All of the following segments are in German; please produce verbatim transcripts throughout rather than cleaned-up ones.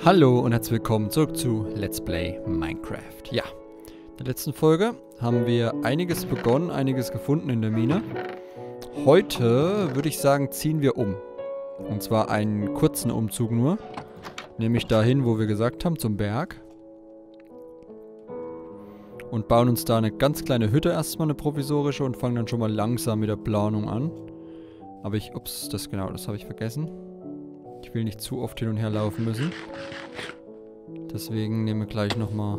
Hallo und herzlich willkommen zurück zu Let's Play Minecraft. Ja, in der letzten Folge haben wir einiges begonnen, einiges gefunden in der Mine. Heute würde ich sagen, ziehen wir um. Und zwar einen kurzen Umzug nur. Nämlich dahin, wo wir gesagt haben, zum Berg. Und bauen uns da eine ganz kleine Hütte erstmal, eine provisorische, und fangen dann schon mal langsam mit der Planung an. Aber ich, ups, das genau, das habe ich vergessen. Ich will nicht zu oft hin und her laufen müssen. Deswegen nehmen wir gleich nochmal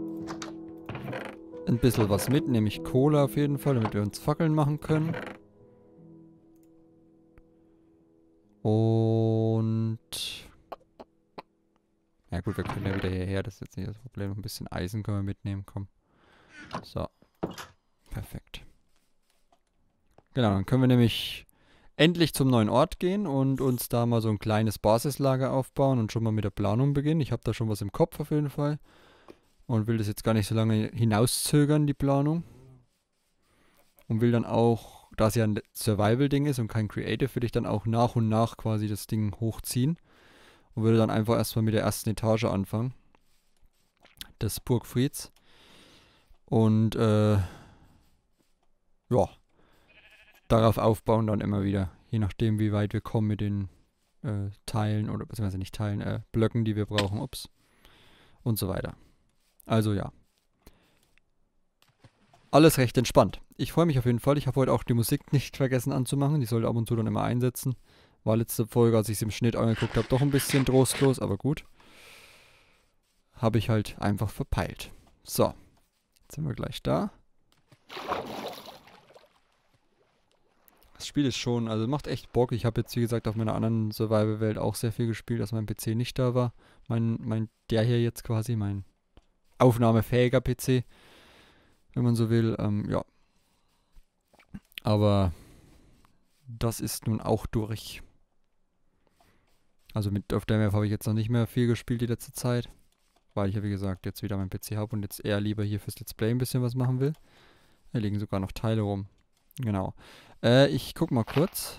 ein bisschen was mit, nämlich Kohle auf jeden Fall, damit wir uns Fackeln machen können. Und... ja gut, wir können ja wieder hierher, das ist jetzt nicht das Problem. Ein bisschen Eisen können wir mitnehmen, komm. So. Perfekt. Genau, dann können wir nämlich endlich zum neuen Ort gehen und uns da mal so ein kleines Basislager aufbauen und schon mal mit der Planung beginnen. Ich habe da schon was im Kopf auf jeden Fall. Und will das jetzt gar nicht so lange hinauszögern, die Planung. Und will dann auch, da es ja ein Survival-Ding ist und kein Creative, will ich dann auch nach und nach quasi das Ding hochziehen. Und würde dann einfach erstmal mit der ersten Etage anfangen. Des Burgfrieds. Und, äh, ja. Darauf aufbauen dann immer wieder. Je nachdem, wie weit wir kommen mit den äh, Teilen, oder beziehungsweise nicht Teilen, äh, Blöcken, die wir brauchen. Ups. Und so weiter. Also ja. Alles recht entspannt. Ich freue mich auf jeden Fall. Ich habe heute auch die Musik nicht vergessen anzumachen. Die sollte ab und zu dann immer einsetzen. War letzte Folge, als ich es im Schnitt angeguckt habe, doch ein bisschen trostlos, aber gut. Habe ich halt einfach verpeilt. So. Jetzt sind wir gleich da. Das Spiel ist schon, also macht echt Bock. Ich habe jetzt, wie gesagt, auf meiner anderen Survival-Welt auch sehr viel gespielt, als mein P C nicht da war. Mein, mein, der hier jetzt quasi, mein aufnahmefähiger P C, wenn man so will, ähm, ja. Aber das ist nun auch durch. Also mit auf der Map habe ich jetzt noch nicht mehr viel gespielt die letzte Zeit, weil ich ja, wie gesagt, jetzt wieder meinen P C habe und jetzt eher lieber hier fürs Let's Play ein bisschen was machen will. Da liegen sogar noch Teile rum. Genau. Äh, ich guck mal kurz.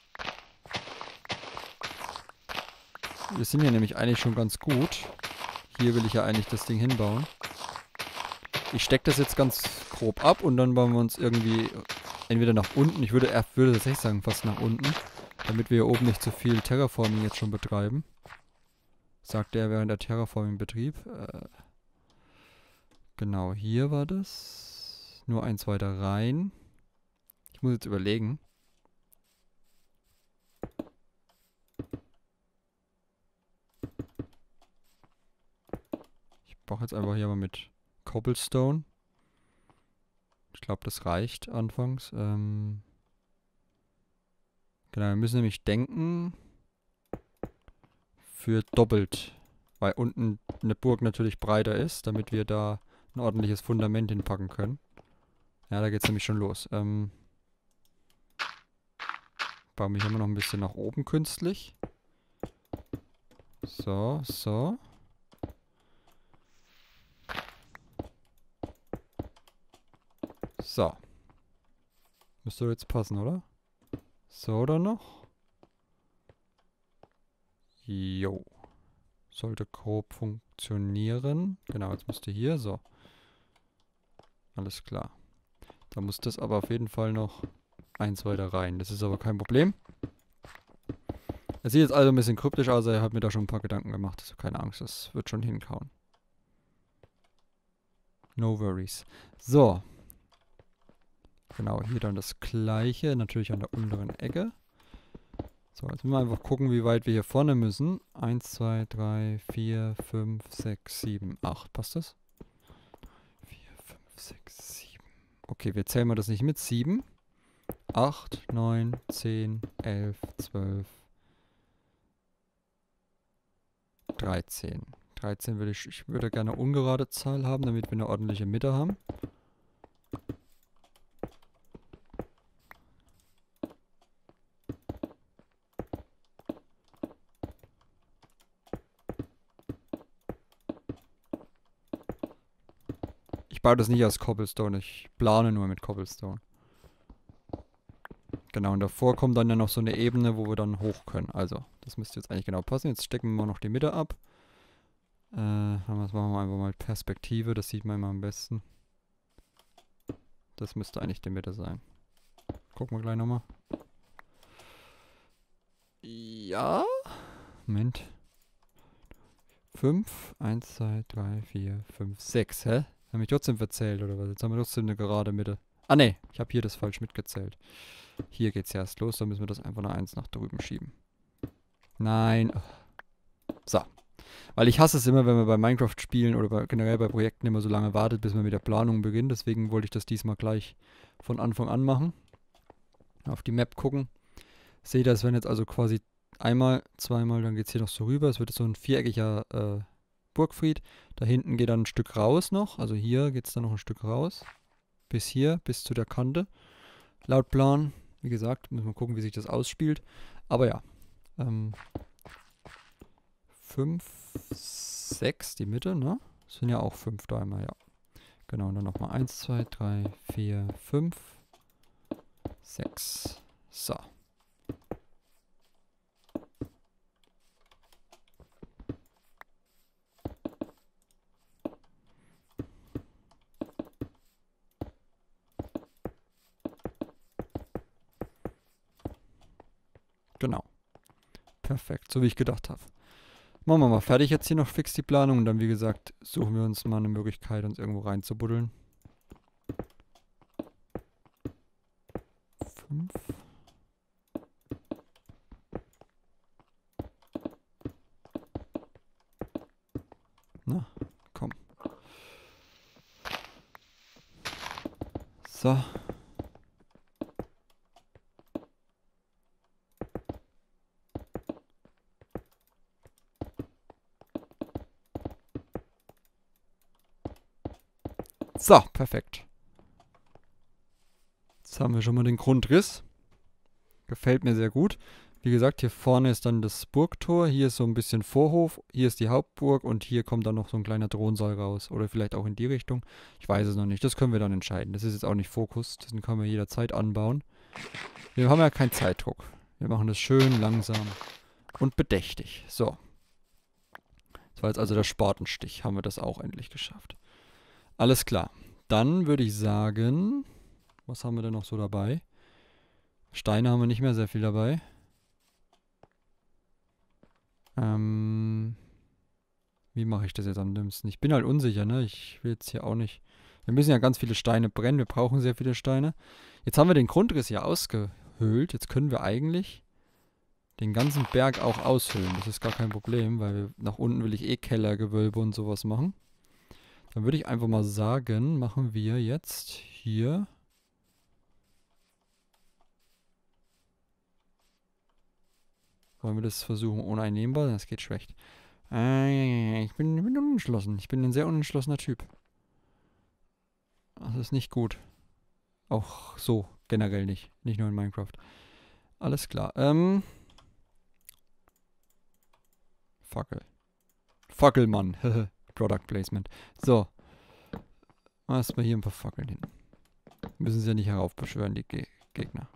Wir sind hier nämlich eigentlich schon ganz gut. Hier will ich ja eigentlich das Ding hinbauen. Ich stecke das jetzt ganz grob ab und dann bauen wir uns irgendwie entweder nach unten, ich würde, er würde tatsächlich sagen fast nach unten, damit wir hier oben nicht zu viel Terraforming jetzt schon betreiben. Sagt er während der Terraforming-Betrieb. Äh, genau, hier war das. Nur eins weiter rein. Ich muss jetzt überlegen. Ich brauche jetzt einfach hier mal mit Cobblestone. Ich glaube, das reicht anfangs. Ähm genau, wir müssen nämlich denken für doppelt. Weil unten eine Burg natürlich breiter ist, damit wir da ein ordentliches Fundament hinpacken können. Ja, da geht es nämlich schon los. Ähm baue mich immer noch ein bisschen nach oben künstlich. So, so. So. Müsste jetzt passen, oder? So oder noch? Jo. Sollte grob funktionieren. Genau, jetzt müsste hier, so. Alles klar. Da muss das aber auf jeden Fall noch eins weiter rein. Das ist aber kein Problem. Es sieht jetzt also ein bisschen kryptisch aus, er hat mir da schon ein paar Gedanken gemacht. Also keine Angst, das wird schon hinkauen. No worries. So. Genau, hier dann das gleiche, natürlich an der unteren Ecke. So, jetzt müssen wir einfach gucken, wie weit wir hier vorne müssen. eins, zwei, drei, vier, fünf, sechs, sieben, acht. Passt das? vier, fünf, sechs, sieben. Okay, wir zählen mal das nicht mit. sieben, acht, neun, zehn, elf, zwölf, dreizehn. dreizehn würde ich, ich würde gerne eine ungerade Zahl haben, damit wir eine ordentliche Mitte haben. Ich baue das nicht aus Cobblestone, ich plane nur mit Cobblestone. Genau, und davor kommt dann ja noch so eine Ebene, wo wir dann hoch können. Also, das müsste jetzt eigentlich genau passen. Jetzt stecken wir mal noch die Mitte ab. Äh, das machen wir einfach mal Perspektive, das sieht man immer am besten. Das müsste eigentlich die Mitte sein. Gucken wir gleich nochmal. Ja. Moment. fünf, eins, zwei, drei, vier, fünf, sechs. Hä? Haben mich trotzdem verzählt, oder was? Jetzt haben wir trotzdem eine gerade Mitte. Ah, ne. Ich habe hier das falsch mitgezählt. Hier geht's ja erst los. Dann müssen wir das einfach eine eins nach drüben schieben. Nein. So. Weil ich hasse es immer, wenn wir bei Minecraft spielen oder bei, generell bei Projekten immer so lange wartet, bis man mit der Planung beginnt. Deswegen wollte ich das diesmal gleich von Anfang an machen. Auf die Map gucken. Seht ihr, es werden jetzt also quasi einmal, zweimal, dann geht es hier noch so rüber. Es wird so ein viereckiger äh, Burgfried. Da hinten geht dann ein Stück raus noch. Also hier geht es dann noch ein Stück raus. Bis hier, bis zu der Kante. Laut Plan. Wie gesagt, müssen wir gucken, wie sich das ausspielt. Aber ja. Ähm, fünf, sechs, die Mitte, ne? Das sind ja auch fünf da einmal, ja. Genau, und dann nochmal eins, zwei, drei, vier, fünf, sechs. So. Genau. Perfekt, so wie ich gedacht habe. Machen wir mal fertig jetzt hier noch fix die Planung und dann, wie gesagt, suchen wir uns mal eine Möglichkeit, uns irgendwo reinzubuddeln. Fünf. Na, komm. So. So, perfekt. Jetzt haben wir schon mal den Grundriss. Gefällt mir sehr gut. Wie gesagt, hier vorne ist dann das Burgtor. Hier ist so ein bisschen Vorhof. Hier ist die Hauptburg und hier kommt dann noch so ein kleiner Thronsaal raus. Oder vielleicht auch in die Richtung. Ich weiß es noch nicht. Das können wir dann entscheiden. Das ist jetzt auch nicht Fokus. Das können wir jederzeit anbauen. Wir haben ja keinen Zeitdruck. Wir machen das schön langsam und bedächtig. So. Das war jetzt also der Spatenstich. Haben wir das auch endlich geschafft. Alles klar. Dann würde ich sagen, was haben wir denn noch so dabei? Steine haben wir nicht mehr sehr viel dabei. Ähm, wie mache ich das jetzt am dümmsten? Ich bin halt unsicher, ne? Ich will jetzt hier auch nicht... Wir müssen ja ganz viele Steine brennen. Wir brauchen sehr viele Steine. Jetzt haben wir den Grundriss ja ausgehöhlt. Jetzt können wir eigentlich den ganzen Berg auch aushöhlen. Das ist gar kein Problem, weil wir, nach unten will ich eh Kellergewölbe und sowas machen. Dann würde ich einfach mal sagen, machen wir jetzt hier... Wollen wir das versuchen ohne einen Nebenbau? Das geht schlecht. Äh, ich bin, bin unentschlossen. Ich bin ein sehr unentschlossener Typ. Das ist nicht gut. Auch so, generell nicht. Nicht nur in Minecraft. Alles klar. Ähm... Fackel. Fackelmann. Product Placement. So. Erstmal hier ein paar Fackeln hin. Müssen sie ja nicht heraufbeschwören, die Ge Gegner.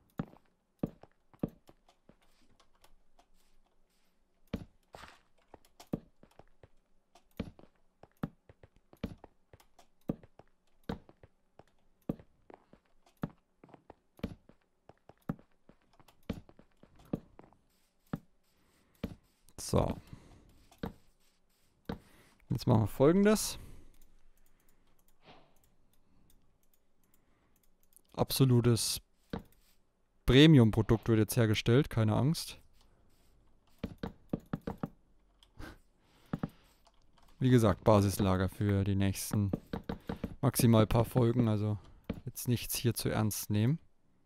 So. Jetzt machen wir Folgendes. Absolutes Premium-Produkt wird jetzt hergestellt, keine Angst. Wie gesagt, Basislager für die nächsten maximal paar Folgen, also jetzt nichts hier zu ernst nehmen.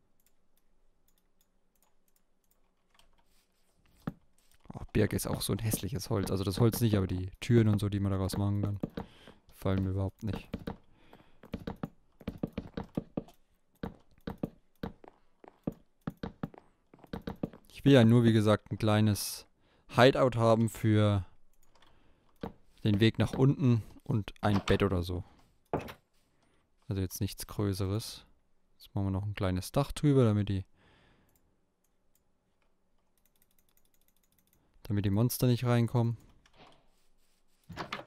Oh, Birke ist auch so ein hässliches Holz, also das Holz nicht, aber die Türen und so, die man daraus machen kann, gefallen mir überhaupt nicht. Ich will ja nur, wie gesagt, ein kleines Hideout haben für den Weg nach unten und ein Bett oder so. Also jetzt nichts Größeres. Jetzt machen wir noch ein kleines Dach drüber, damit die damit die Monster nicht reinkommen.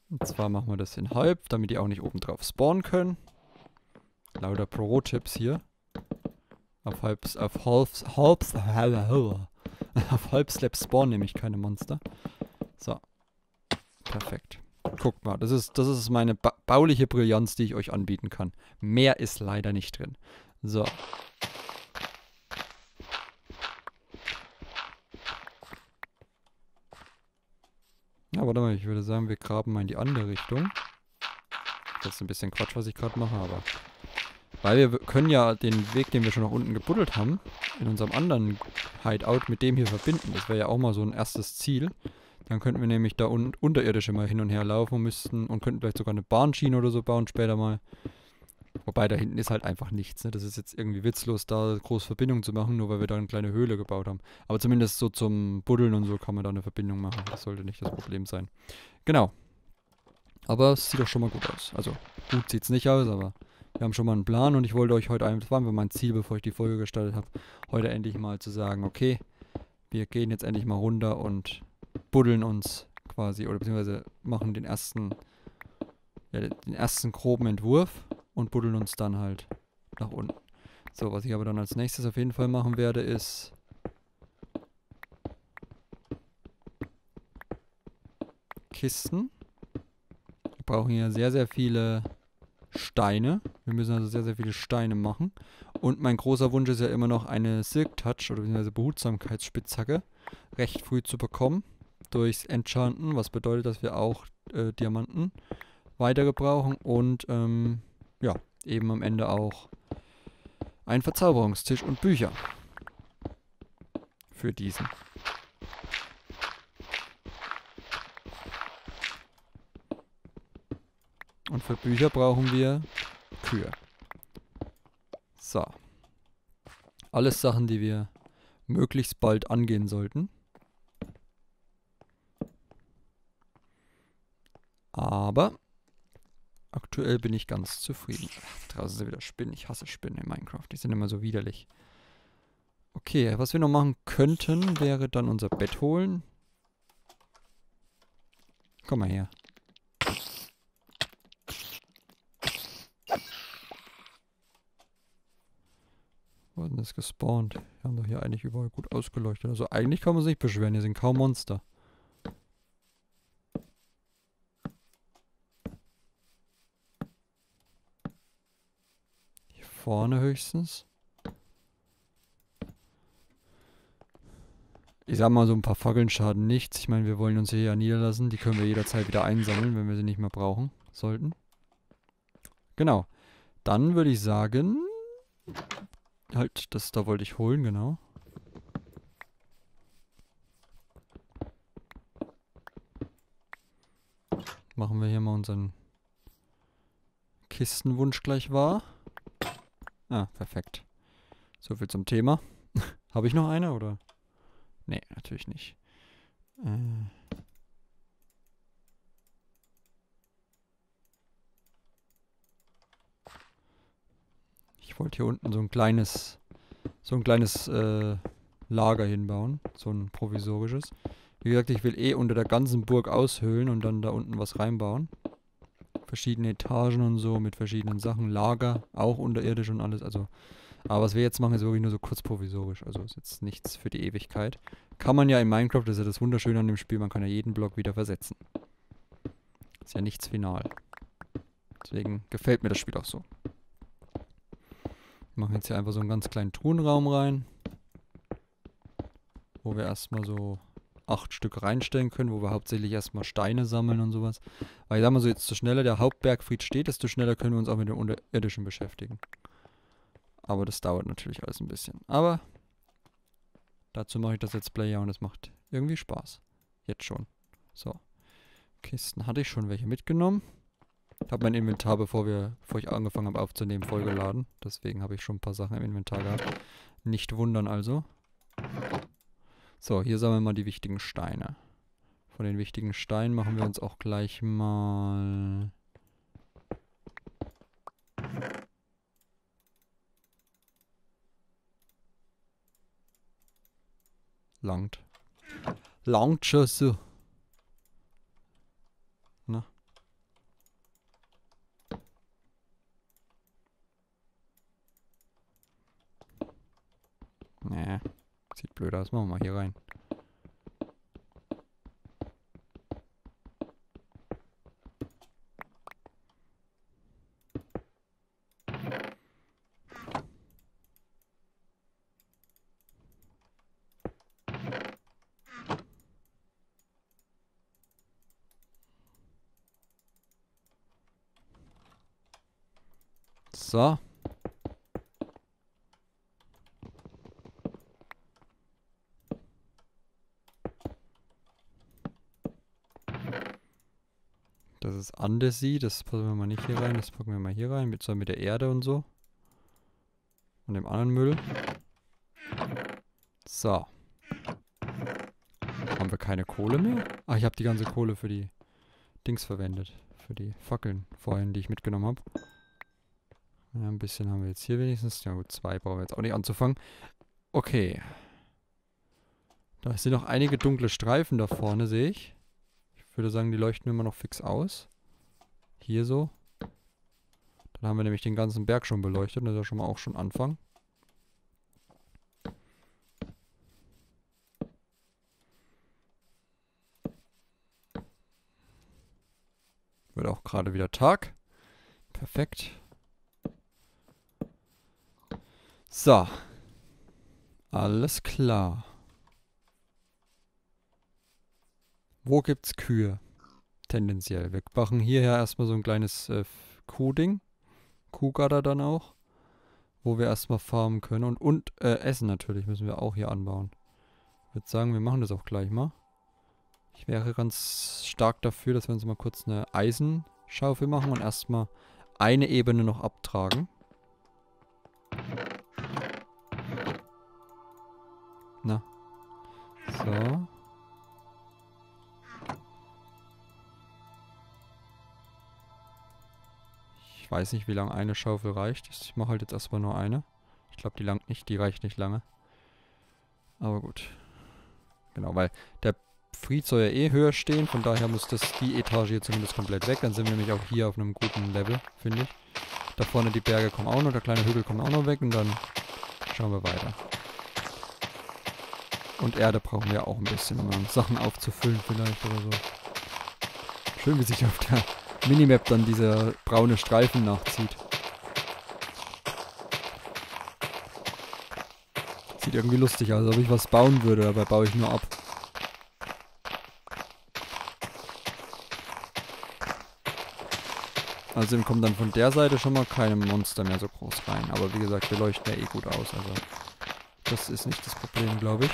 Und zwar machen wir das in halb, damit die auch nicht oben drauf spawnen können. Lauter Pro-Tipps hier. Auf halb, auf halb, halb, auf halb Slap spawnen nämlich keine Monster. So. Perfekt. Guckt mal, das ist, das ist meine ba bauliche Brillanz, die ich euch anbieten kann. Mehr ist leider nicht drin. So. Ja, warte mal, ich würde sagen, wir graben mal in die andere Richtung. Das ist ein bisschen Quatsch, was ich gerade mache, aber... Weil wir können ja den Weg, den wir schon nach unten gebuddelt haben, in unserem anderen Hideout mit dem hier verbinden. Das wäre ja auch mal so ein erstes Ziel. Dann könnten wir nämlich da un unterirdisch immer hin und her laufen und müssten und könnten vielleicht sogar eine Bahnschiene oder so bauen später mal. Wobei da hinten ist halt einfach nichts. Ne? Das ist jetzt irgendwie witzlos, da große Verbindung zu machen, nur weil wir da eine kleine Höhle gebaut haben. Aber zumindest so zum Buddeln und so kann man da eine Verbindung machen. Das sollte nicht das Problem sein. Genau. Aber es sieht doch schon mal gut aus. Also gut sieht es nicht aus, aber wir haben schon mal einen Plan und ich wollte euch heute, das war einfach mein Ziel, bevor ich die Folge gestartet habe, heute endlich mal zu sagen, okay, wir gehen jetzt endlich mal runter und buddeln uns quasi, oder beziehungsweise machen den ersten, ja, den ersten groben Entwurf und buddeln uns dann halt nach unten. So, was ich aber dann als nächstes auf jeden Fall machen werde, ist Kisten. Wir brauchen hier sehr, sehr viele Steine. Wir müssen also sehr, sehr viele Steine machen. Und mein großer Wunsch ist ja immer noch eine Silk Touch oder beziehungsweise Behutsamkeitsspitzhacke recht früh zu bekommen durchs Enchanten, was bedeutet, dass wir auch äh, Diamanten weitere brauchen und ähm, ja, eben am Ende auch einen Verzauberungstisch und Bücher für diesen. Und für Bücher brauchen wir Kühe. So. Alles Sachen, die wir möglichst bald angehen sollten. Aber aktuell bin ich ganz zufrieden. Ach, draußen sind wieder Spinnen. Ich hasse Spinnen in Minecraft. Die sind immer so widerlich. Okay, was wir noch machen könnten, wäre dann unser Bett holen. Komm mal her. Wo ist denn das gespawnt? Wir haben doch hier eigentlich überall gut ausgeleuchtet. Also eigentlich kann man sich nicht beschweren. Hier sind kaum Monster. Hier vorne höchstens. Ich sag mal, so ein paar Fackeln schaden nichts. Ich meine, wir wollen uns hier ja niederlassen. Die können wir jederzeit wieder einsammeln, wenn wir sie nicht mehr brauchen sollten. Genau. Dann würde ich sagen... Halt, das da wollte ich holen, genau. Machen wir hier mal unseren Kistenwunsch gleich wahr. Ah, perfekt. So viel zum Thema. Habe ich noch eine, oder? Nee, natürlich nicht. Äh... Ich wollte hier unten so ein kleines, so ein kleines äh, Lager hinbauen, so ein provisorisches. Wie gesagt, ich will eh unter der ganzen Burg aushöhlen und dann da unten was reinbauen. Verschiedene Etagen und so mit verschiedenen Sachen, Lager, auch unterirdisch und alles. Also, aber was wir jetzt machen, ist wirklich nur so kurz provisorisch. Also ist jetzt nichts für die Ewigkeit. Kann man ja in Minecraft, das ist ja das Wunderschöne an dem Spiel, man kann ja jeden Block wieder versetzen. Ist ja nichts final. Deswegen gefällt mir das Spiel auch so. Wir machen jetzt hier einfach so einen ganz kleinen Truhenraum rein, wo wir erstmal so acht Stück reinstellen können, wo wir hauptsächlich erstmal Steine sammeln und sowas. Weil ich sag mal so, jetzt, desto schneller der Hauptbergfried steht, desto schneller können wir uns auch mit dem Unterirdischen beschäftigen. Aber das dauert natürlich alles ein bisschen. Aber dazu mache ich das Let's Play ja und es macht irgendwie Spaß. Jetzt schon. So. Kisten hatte ich schon welche mitgenommen. Ich habe mein Inventar, bevor, wir, bevor ich angefangen habe aufzunehmen, vollgeladen. Deswegen habe ich schon ein paar Sachen im Inventar gehabt. Nicht wundern also. So, hier sammeln wir mal die wichtigen Steine. Von den wichtigen Steinen machen wir uns auch gleich mal... Langt. Langt schon so. Na. Nee, sieht blöd aus. Machen wir mal hier rein. So. Das ist Andesie, das packen wir mal nicht hier rein, das packen wir mal hier rein, mit, so mit der Erde und so. Und dem anderen Müll. So. Haben wir keine Kohle mehr? Ach, ich habe die ganze Kohle für die Dings verwendet. Für die Fackeln vorhin, die ich mitgenommen habe. Ja, ein bisschen haben wir jetzt hier wenigstens. Ja gut, zwei brauchen wir jetzt auch nicht anzufangen. Okay. Da sind noch einige dunkle Streifen da vorne, sehe ich. Ich würde sagen, die leuchten immer noch fix aus. Hier so. Dann haben wir nämlich den ganzen Berg schon beleuchtet. Das ist ja schon mal auch schon Anfang. Wird auch gerade wieder Tag. Perfekt. So. Alles klar. Wo gibt's Kühe? Tendenziell. Wir machen hierher erstmal so ein kleines äh, Kuhding. Kuhgatter dann auch. Wo wir erstmal farmen können. Und, und äh, Essen natürlich müssen wir auch hier anbauen. Ich würde sagen, wir machen das auch gleich mal. Ich wäre ganz stark dafür, dass wir uns mal kurz eine Eisenschaufel machen und erstmal eine Ebene noch abtragen. Na. So. Ich weiß nicht, wie lange eine Schaufel reicht. Ich mache halt jetzt erstmal nur eine. Ich glaube, die langt nicht, die reicht nicht lange. Aber gut. Genau, weil der Fried soll ja eh höher stehen. Von daher muss das die Etage hier zumindest komplett weg. Dann sind wir nämlich auch hier auf einem guten Level, finde ich. Da vorne die Berge kommen auch noch. Der kleine Hügel kommt auch noch weg. Und dann schauen wir weiter. Und Erde brauchen wir auch ein bisschen, um Sachen aufzufüllen vielleicht oder so. Schön, wie sich auf der Minimap dann dieser braune Streifen nachzieht. Sieht irgendwie lustig aus, als ob ich was bauen würde, dabei baue ich nur ab. Also kommt dann von der Seite schon mal keine Monster mehr so groß rein. Aber wie gesagt, wir leuchten ja eh gut aus, also das ist nicht das Problem, glaube ich.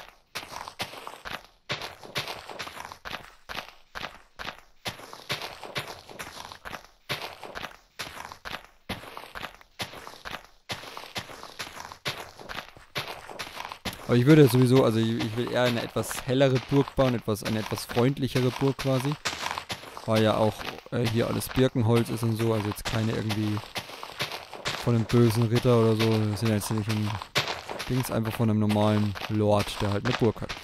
Aber ich würde sowieso, also ich, ich will eher eine etwas hellere Burg bauen, etwas, eine etwas freundlichere Burg quasi. Weil ja auch äh, hier alles Birkenholz ist und so, also jetzt keine irgendwie von einem bösen Ritter oder so. Das sind ja jetzt nicht ein Dings, einfach von einem normalen Lord, der halt eine Burg hat.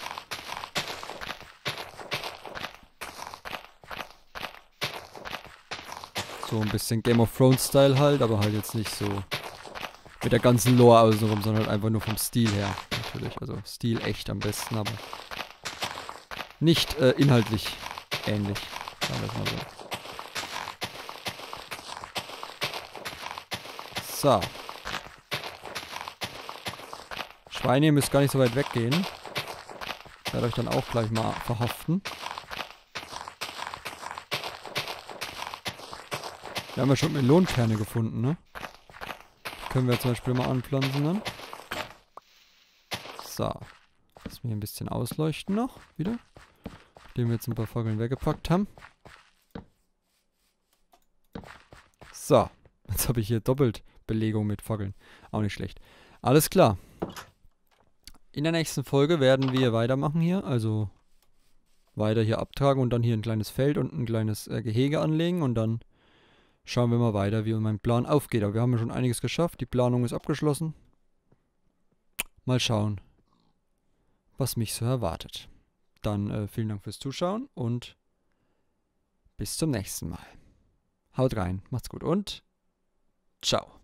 So ein bisschen Game of Thrones Style halt, aber halt jetzt nicht so mit der ganzen Lore außenrum, sondern halt einfach nur vom Stil her. Natürlich, also Stil echt am besten, aber nicht äh, inhaltlich ähnlich. Sagen wir es mal so. So. Schweine, ihr müsst gar nicht so weit weggehen. Ich werde euch dann auch gleich mal verhaften. Wir haben ja schon Melonenkerne gefunden, ne? Die können wir zum Beispiel mal anpflanzen dann. So. Lassen wir hier ein bisschen ausleuchten noch, wieder. Nachdem wir jetzt ein paar Fackeln weggepackt haben. So. Jetzt habe ich hier doppelt Belegung mit Fackeln. Auch nicht schlecht. Alles klar. In der nächsten Folge werden wir weitermachen hier. Also weiter hier abtragen und dann hier ein kleines Feld und ein kleines äh, Gehege anlegen. Und dann schauen wir mal weiter, wie mein Plan aufgeht. Aber wir haben ja schon einiges geschafft. Die Planung ist abgeschlossen. Mal schauen, was mich so erwartet. Dann äh, vielen Dank fürs Zuschauen und bis zum nächsten Mal. Haut rein, macht's gut und ciao.